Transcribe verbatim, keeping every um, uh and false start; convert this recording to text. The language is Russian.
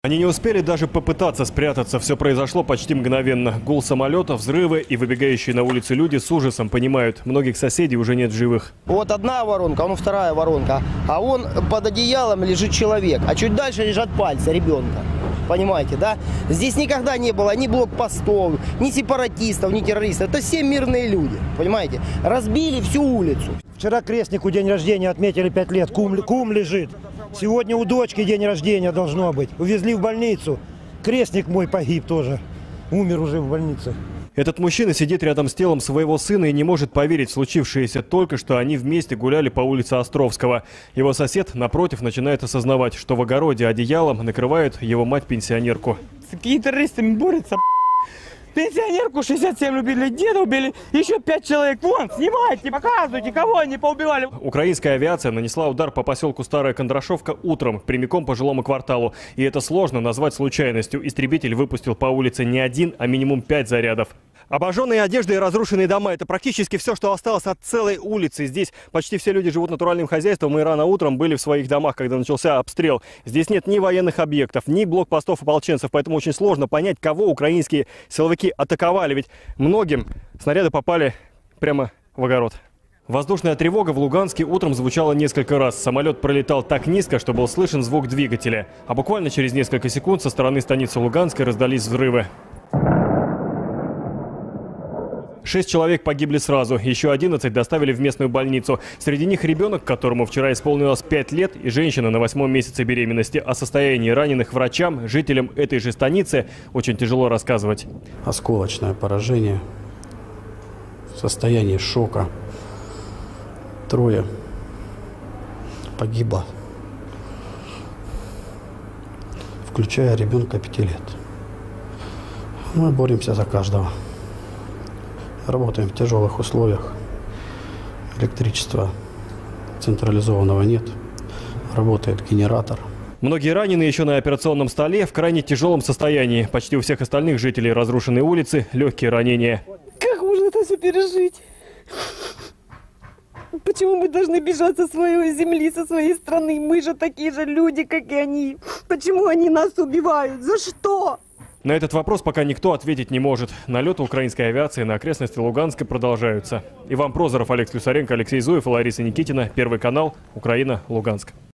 Они не успели даже попытаться спрятаться. Все произошло почти мгновенно. Гул самолета, взрывы и выбегающие на улицы люди с ужасом понимают, многих соседей уже нет в живых. Вот одна воронка, вон вторая воронка, а вон под одеялом лежит человек, а чуть дальше лежат пальцы ребенка. Понимаете, да? Здесь никогда не было ни блокпостов, ни сепаратистов, ни террористов. Это все мирные люди, понимаете? Разбили всю улицу. Вчера крестнику день рождения отметили пять лет, кум, кум лежит. Сегодня у дочки день рождения должно быть. Увезли в больницу. Крестник мой погиб тоже. Умер уже в больнице. Этот мужчина сидит рядом с телом своего сына и не может поверить в случившееся. Только что они вместе гуляли по улице Островского. Его сосед, напротив, начинает осознавать, что в огороде одеялом накрывает его мать-пенсионерку. С какими террористами борются? Пенсионерку шестьдесят семь убили, деда убили, еще пять человек. Вон, снимайте, показывайте, кого они поубивали. Украинская авиация нанесла удар по поселку Старая Кондрашовка утром, прямиком по жилому кварталу. И это сложно назвать случайностью. Истребитель выпустил по улице не один, а минимум пять зарядов. Обожженные одежды и разрушенные дома – это практически все, что осталось от целой улицы. Здесь почти все люди живут натуральным хозяйством и рано утром были в своих домах, когда начался обстрел. Здесь нет ни военных объектов, ни блокпостов ополченцев, поэтому очень сложно понять, кого украинские силовики атаковали. Ведь многим снаряды попали прямо в огород. Воздушная тревога в Луганске утром звучала несколько раз. Самолет пролетал так низко, что был слышен звук двигателя. А буквально через несколько секунд со стороны станицы Луганской раздались взрывы. Шесть человек погибли сразу, еще одиннадцать доставили в местную больницу. Среди них ребенок, которому вчера исполнилось пять лет, и женщина на восьмом месяце беременности. О состоянии раненых врачам, жителям этой же станицы очень тяжело рассказывать. Осколочное поражение, состояние шока. Трое погибло, включая ребенка пяти лет. Мы боремся за каждого. Работаем в тяжелых условиях. Электричества централизованного нет. Работает генератор. Многие раненые еще на операционном столе в крайне тяжелом состоянии. Почти у всех остальных жителей разрушенной улицы легкие ранения. Как можно это все пережить? Почему мы должны бежать со своей земли, со своей страны? Мы же такие же люди, как и они. Почему они нас убивают? За что? На этот вопрос пока никто ответить не может. Налеты украинской авиации на окрестности Луганска продолжаются. Иван Прозоров, Олег Слюсаренко, Алексей Зуев и Лариса Никитина. Первый канал. Украина. Луганск.